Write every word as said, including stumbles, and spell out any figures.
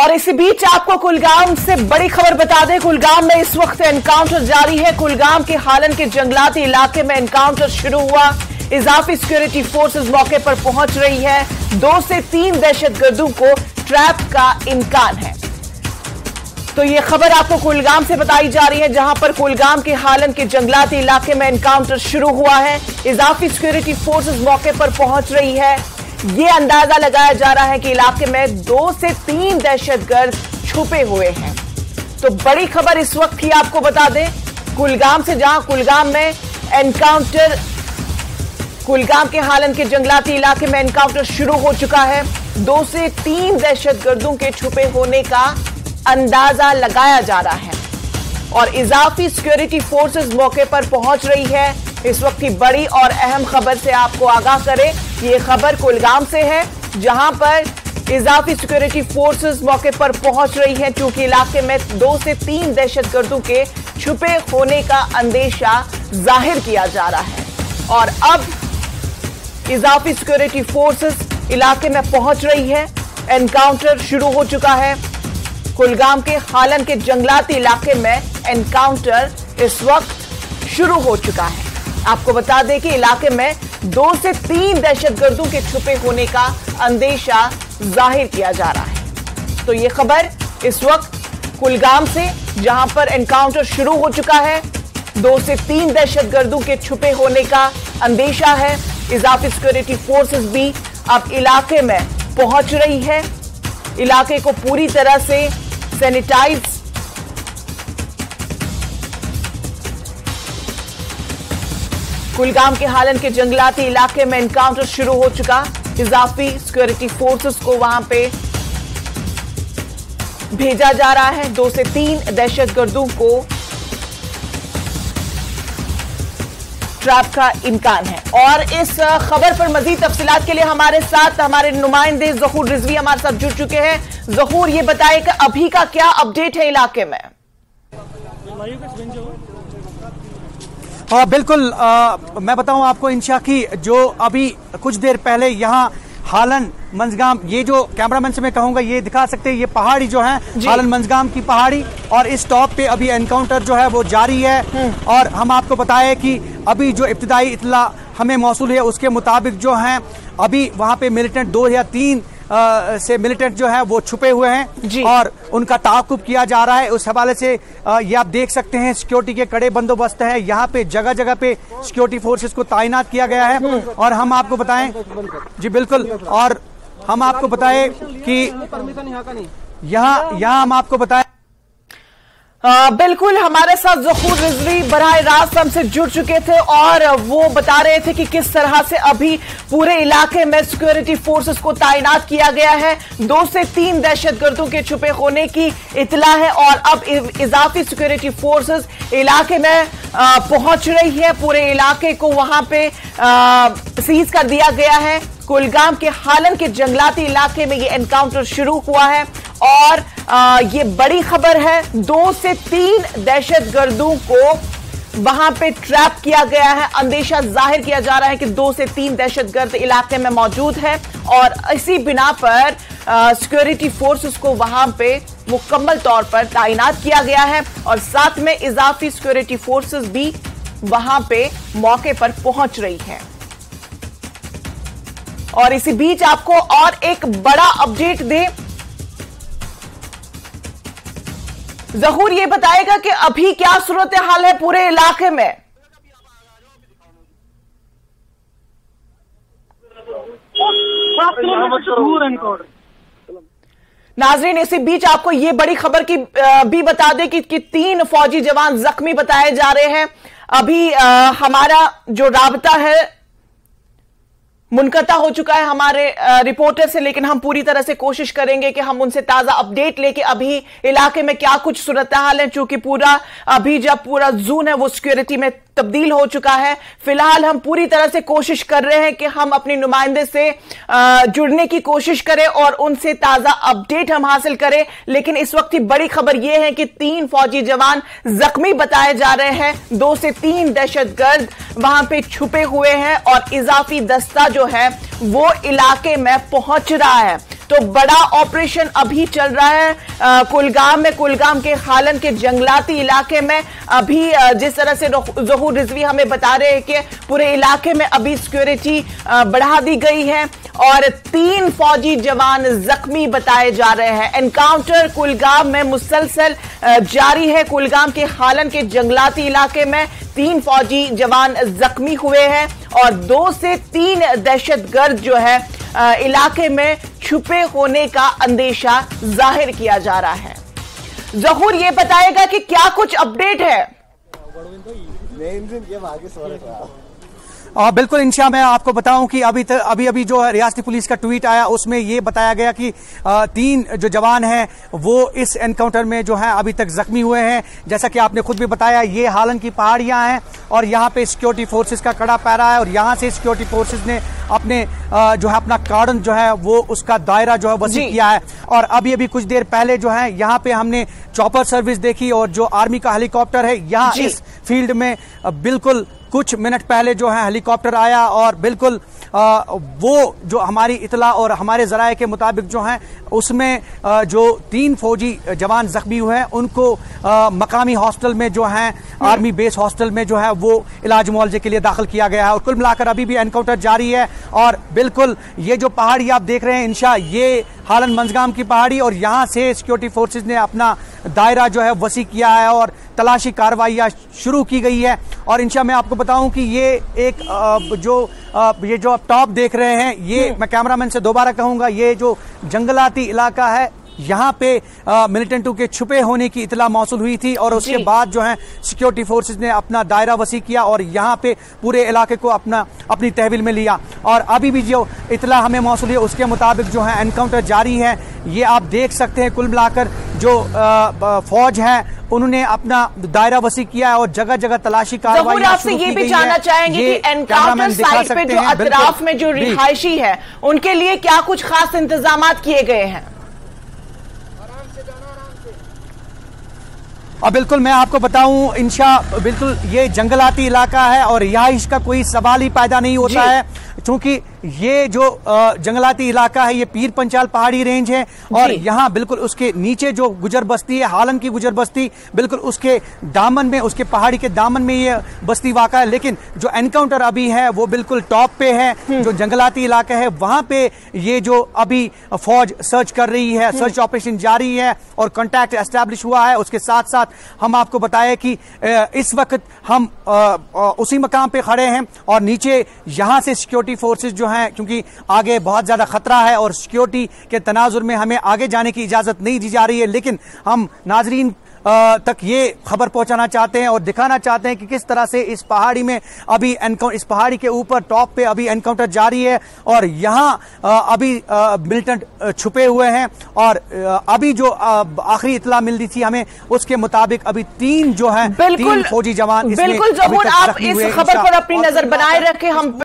और इसी बीच आपको कुलगाम से बड़ी खबर बता दें। कुलगाम में इस वक्त एनकाउंटर जारी है। कुलगाम के हालन के जंगलाती इलाके में एनकाउंटर शुरू हुआ। इजाफी सिक्योरिटी फोर्सेस मौके पर पहुंच रही है। दो से तीन दहशतगर्दों को ट्रैप का इम्कान है। तो ये खबर आपको कुलगाम से बताई जा रही है, जहां पर कुलगाम के हालन के जंगलाती इलाके में एनकाउंटर शुरू हुआ है। इजाफी सिक्योरिटी फोर्सेस मौके पर पहुंच रही है। ये अंदाजा लगाया जा रहा है कि इलाके में दो से तीन दहशतगर्द छुपे हुए हैं। तो बड़ी खबर इस वक्त की आपको बता दें कुलगाम से, जहां कुलगाम में एनकाउंटर कुलगाम के हालन के जंगलाती इलाके में एनकाउंटर शुरू हो चुका है। दो से तीन दहशतगर्दों के छुपे होने का अंदाजा लगाया जा रहा है और इजाफी सिक्योरिटी फोर्सेस मौके पर पहुंच रही है। इस वक्त की बड़ी और अहम खबर से आपको आगाह करें। ये खबर कुलगाम से है, जहां पर इजाफी सिक्योरिटी फोर्सेस मौके पर पहुंच रही है, क्योंकि इलाके में दो से तीन दहशतगर्दों के छुपे होने का अंदेशा जाहिर किया जा रहा है। और अब इजाफी सिक्योरिटी फोर्सेस इलाके में पहुंच रही है। एनकाउंटर शुरू हो चुका है। कुलगाम के हालन के जंगलाती इलाके में एनकाउंटर इस वक्त शुरू हो चुका है। आपको बता दें कि इलाके में दो से तीन दहशतगर्दों के छुपे होने का अंदेशा जाहिर किया जा रहा है। तो यह खबर इस वक्त कुलगाम से, जहां पर एनकाउंटर शुरू हो चुका है। दो से तीन दहशतगर्दों के छुपे होने का अंदेशा है। इजाफी सिक्योरिटी फोर्सेस भी अब इलाके में पहुंच रही है। इलाके को पूरी तरह से सैनिटाइज कुलगाम के हालन के जंगलाती इलाके में एनकाउंटर शुरू हो चुका। इजाफी सिक्योरिटी फोर्सेस को वहां पे भेजा जा रहा है। दो से तीन दहशतगर्दों को ट्रैप का इम्कान है। और इस खबर पर मजीद तफसीलात के लिए हमारे साथ हमारे नुमाइंदे ज़हूर रिजवी हमारे साथ जुड़ चुके हैं। ज़हूर, ये बताए कि अभी का क्या अपडेट है इलाके में? हाँ बिल्कुल, आ, मैं बताऊं आपको इंशा की, जो अभी कुछ देर पहले यहाँ हालन मंजगाम, ये जो कैमरामैन से मैं कहूंगा ये दिखा सकते हैं, ये पहाड़ी जो है हालन मंजगाम की पहाड़ी, और इस टॉप पे अभी एनकाउंटर जो है वो जारी है। और हम आपको बताएं कि अभी जो इब्तिदाई इत्तला हमें मौसूल है उसके मुताबिक जो है अभी वहां पे मिलिटेंट दो या तीन आ, से मिलिटेंट जो है वो छुपे हुए हैं और उनका ताक़ुब किया जा रहा है। उस हवाले से आ, ये आप देख सकते हैं सिक्योरिटी के कड़े बंदोबस्त है। यहाँ पे जगह जगह पे सिक्योरिटी फोर्सेस को तैनात किया गया है। और हम आपको बताएं जी बिल्कुल, और हम आपको बताएं कि यहाँ यहाँ हम आपको बताएं आ, बिल्कुल, हमारे साथ ज़हूर रिजवी बराह रास्त हमसे जुड़ चुके थे और वो बता रहे थे कि किस तरह से अभी पूरे इलाके में सिक्योरिटी फोर्सेस को तैनात किया गया है। दो से तीन दहशतगर्दों के छुपे होने की इत्तला है और अब इजाफी सिक्योरिटी फोर्सेस इलाके में आ, पहुंच रही है। पूरे इलाके को वहां पे आ, सीज कर दिया गया है। कुलगाम के हालन के जंगलाती इलाके में ये एनकाउंटर शुरू हुआ है और आ, ये बड़ी खबर है। दो से तीन दहशतगर्दों को वहां पे ट्रैप किया गया है। अंदेशा जाहिर किया जा रहा है कि दो से तीन दहशतगर्द इलाके में मौजूद है और इसी बिना पर सिक्योरिटी फोर्सेस को वहां पे मुकम्मल तौर पर तैनात किया गया है और साथ में इजाफी सिक्योरिटी फोर्सेस भी वहां पे मौके पर पहुंच रही है। और इसी बीच आपको और एक बड़ा अपडेट दे, ज़हूर ये बताएगा कि अभी क्या सूरत हाल है पूरे इलाके में? नाजरीन, इसी बीच आपको ये बड़ी खबर की भी बता दें कि, कि तीन फौजी जवान जख्मी बताए जा रहे हैं। अभी आ, हमारा जो राबता है मुनक़ता हो चुका है हमारे रिपोर्टर से, लेकिन हम पूरी तरह से कोशिश करेंगे कि हम उनसे ताजा अपडेट लेके अभी इलाके में क्या कुछ सूरत हाल है, चूंकि पूरा अभी जब पूरा जोन है वो सिक्योरिटी में तब्दील हो चुका है। फिलहाल हम पूरी तरह से कोशिश कर रहे हैं कि हम अपने नुमाइंदे से जुड़ने की कोशिश करें और उनसे ताजा अपडेट हम हासिल करें। लेकिन इस वक्त की बड़ी खबर यह है कि तीन फौजी जवान जख्मी बताए जा रहे हैं। दो से तीन दहशतगर्द वहां पे छुपे हुए हैं और इजाफी दस्ता जो है वो इलाके में पहुंच रहा है। तो बड़ा ऑपरेशन अभी चल रहा है आ, कुलगाम में। कुलगाम के हालन के जंगलाती इलाके में अभी आ, जिस तरह से ज़हूर रिजवी हमें बता रहे हैं कि पूरे इलाके में अभी सिक्योरिटी बढ़ा दी गई है और तीन फौजी जवान जख्मी बताए जा रहे हैं। एनकाउंटर कुलगाम में मुसलसल जारी है। कुलगाम के हालन के जंगलाती इलाके में तीन फौजी जवान जख्मी हुए हैं और दो से तीन दहशतगर्द जो है इलाके में छुपे होने का अंदेशा जाहिर किया जा रहा है। ज़हूर ये बताएगा कि क्या कुछ अपडेट है? आ, बिल्कुल इंशा, मैं आपको बताऊं कि अभी तक अभी अभी जो रियासती पुलिस का ट्वीट आया उसमें ये बताया गया कि आ, तीन जो जवान हैं वो इस एनकाउंटर में जो है अभी तक जख्मी हुए हैं। जैसा कि आपने खुद भी बताया, ये हालन की पहाड़ियां हैं और यहाँ पे सिक्योरिटी फोर्सेस का कड़ा पैरा है और यहाँ से सिक्योरिटी फोर्सेस ने अपने आ, जो है अपना कार्डन जो है वो उसका दायरा जो है वसी किया है। और अभी अभी कुछ देर पहले जो है यहाँ पे हमने चॉपर सर्विस देखी और जो आर्मी का हेलीकॉप्टर है यहाँ इस फील्ड में बिल्कुल कुछ मिनट पहले जो है हेलीकॉप्टर आया और बिल्कुल आ, वो जो हमारी इतला और हमारे जराये के मुताबिक जो है उसमें आ, जो तीन फौजी जवान जख्मी हुए हैं उनको आ, मकामी हॉस्टल में जो है आर्मी बेस हॉस्टल में जो है वो इलाज मुआवजे के लिए दाखिल किया गया है। और कुल मिलाकर अभी भी एनकाउंटर जारी है और बिल्कुल ये जो पहाड़ी आप देख रहे हैं इंशा, ये हालन मंजगाम की पहाड़ी और यहाँ से सिक्योरिटी फोर्सेज ने अपना दायरा जो है वसी किया है और तलाशी कार्रवाइयाँ शुरू की गई है। और इंशा मैं आपको बताऊं कि ये एक आ, जो आ, ये जो आप टॉप देख रहे हैं, ये मैं कैमरामैन से दोबारा कहूंगा, ये जो जंगलाती इलाका है यहाँ पे मिलिटेंटों के छुपे होने की इतला मौसूल हुई थी और उसके बाद जो है सिक्योरिटी फोर्सेज ने अपना दायरा वसी किया और यहाँ पे पूरे इलाके को अपना अपनी तहवील में लिया। और अभी भी जो इतला हमें मौसूल है उसके मुताबिक जो है एनकाउंटर जारी है। ये आप देख सकते हैं कुल मिलाकर जो आ, फौज है उन्होंने अपना दायरा वसी किया है और जगह जगह तलाशी कार्रवाई आपसे ये भी जानना चाहेंगे कि एनकाउंटर साइट पे जो अतराफ में जो रिहायशी है उनके लिए क्या कुछ खास इंतजाम किए गए हैं? और बिल्कुल मैं आपको बताऊं इंशा, बिल्कुल ये जंगलाती इलाका है और रिहाइश का कोई सवाल ही पैदा नहीं होता है क्योंकि ये जो जंगलाती इलाका है ये पीर पंचाल पहाड़ी रेंज है और यहाँ बिल्कुल उसके नीचे जो गुजर बस्ती है हालन की गुजर बस्ती, बिल्कुल उसके दामन में, उसके पहाड़ी के दामन में ये बस्ती वाक़ा है। लेकिन जो एनकाउंटर अभी है वो बिल्कुल टॉप पे है, जो जंगलाती इलाका है वहां पे ये जो अभी फौज सर्च कर रही है, सर्च ऑपरेशन जारी है और कॉन्टैक्ट एस्टैब्लिश हुआ है। उसके साथ साथ हम आपको बताएं कि इस वक्त हम उसी मकाम पे खड़े हैं और नीचे यहाँ से सिक्योरिटी फोर्सेज जो हैं, क्योंकि आगे बहुत ज्यादा खतरा है और सिक्योरिटी के तनाजुर में हमें आगे जाने की इजाजत नहीं दी जा रही है, लेकिन हम नाजरीन तक ये खबर पहुंचाना चाहते हैं और दिखाना चाहते हैं कि किस तरह से इस पहाड़ी में अभी एनकाउंटर, इस पहाड़ी के ऊपर टॉप पे अभी एनकाउंटर जारी है और यहाँ अभी मिलिटेंट छुपे हुए हैं। और अभी जो आखिरी इतला मिल रही थी हमें उसके मुताबिक अभी तीन जो है तीन फौजी जवान बिल्कुल ज़हूर, आप इस खबर पर अपनी नजर बनाए रखें। हम